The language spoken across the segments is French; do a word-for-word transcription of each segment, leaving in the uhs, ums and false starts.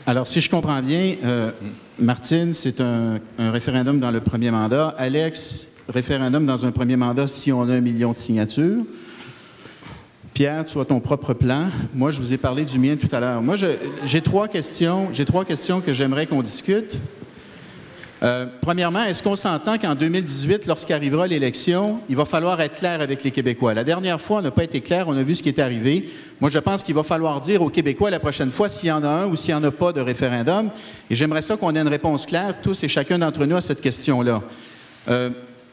Alors, si je comprends bien, euh, Martine, c'est un, un référendum dans le premier mandat. Alex, référendum dans un premier mandat si on a un million de signatures. Pierre, tu as ton propre plan. Moi, je vous ai parlé du mien tout à l'heure. Moi, j'ai trois questions, j'ai trois questions que j'aimerais qu'on discute. Euh, premièrement, est-ce qu'on s'entend qu'en deux mille dix-huit, lorsqu'arrivera l'élection, il va falloir être clair avec les Québécois? La dernière fois, on n'a pas été clair, on a vu ce qui est arrivé. Moi, je pense qu'il va falloir dire aux Québécois la prochaine fois s'il y en a un ou s'il n'y en a pas de référendum. Et j'aimerais ça qu'on ait une réponse claire, tous et chacun d'entre nous, à cette question-là. Euh,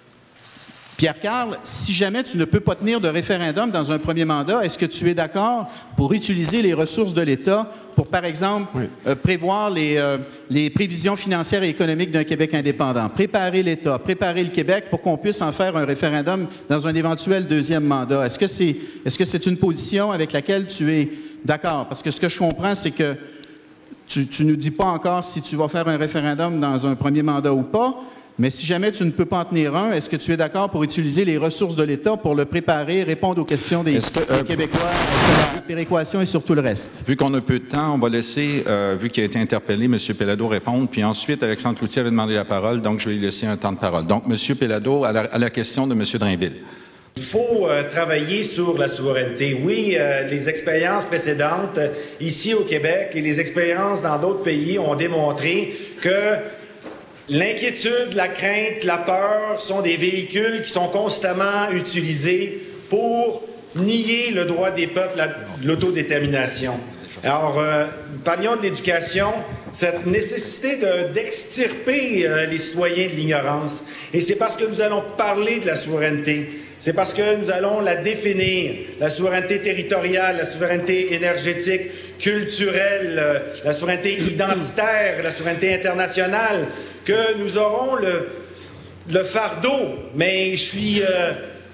Pierre-Carl, si jamais tu ne peux pas tenir de référendum dans un premier mandat, est-ce que tu es d'accord pour utiliser les ressources de l'État pour, par exemple, oui. euh, prévoir les, euh, les prévisions financières et économiques d'un Québec indépendant, préparer l'État, préparer le Québec pour qu'on puisse en faire un référendum dans un éventuel deuxième mandat? Est-ce que c'est, est-ce que c'est une position avec laquelle tu es d'accord? Parce que ce que je comprends, c'est que tu ne nous dis pas encore si tu vas faire un référendum dans un premier mandat ou pas. Mais si jamais tu ne peux pas en tenir un, est-ce que tu es d'accord pour utiliser les ressources de l'État pour le préparer, répondre aux questions des, que, euh, des Québécois, la péréquation et sur tout le reste? Vu qu'on a peu de temps, on va laisser, euh, vu qu'il a été interpellé, M. Péladeau répondre, puis ensuite, Alexandre Cloutier avait demandé la parole, donc je vais lui laisser un temps de parole. Donc, M. Péladeau, à la, à la question de M. Drainville. Il faut euh, travailler sur la souveraineté. Oui, euh, les expériences précédentes euh, ici au Québec et les expériences dans d'autres pays ont démontré que l'inquiétude, la crainte, la peur sont des véhicules qui sont constamment utilisés pour nier le droit des peuples à l'autodétermination. Alors, euh, parlions de l'éducation, cette nécessité de, d'extirper euh, les citoyens de l'ignorance. Et c'est parce que nous allons parler de la souveraineté, c'est parce que nous allons la définir, la souveraineté territoriale, la souveraineté énergétique, culturelle, euh, la souveraineté identitaire, la souveraineté internationale, que nous aurons le, le fardeau, mais je suis euh,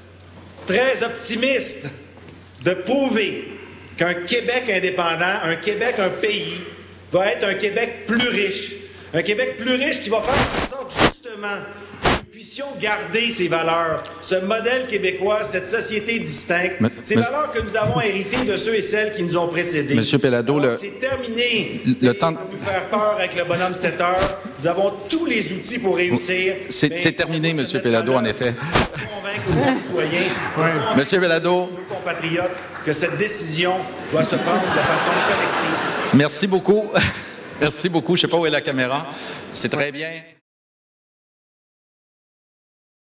très optimiste de prouver qu'un Québec indépendant, un Québec, un pays, va être un Québec plus riche. Un Québec plus riche qui va faire en sorte, justement, que nous puissions garder ces valeurs, ce modèle québécois, cette société distincte, mais, ces mais, valeurs que nous avons héritées de ceux et celles qui nous ont précédés. Monsieur Péladeau, le... c'est terminé le temps de nous faire peur avec le bonhomme sept heures. Nous avons tous les outils pour réussir. C'est, c'est terminé, Monsieur Péladeau, en effet. Convaincre nos citoyens, ouais. Monsieur Péladeau, nos compatriotes, que cette décision doit se prendre de façon collective. Merci beaucoup. Merci beaucoup. Je ne sais pas où est la caméra. C'est très bien.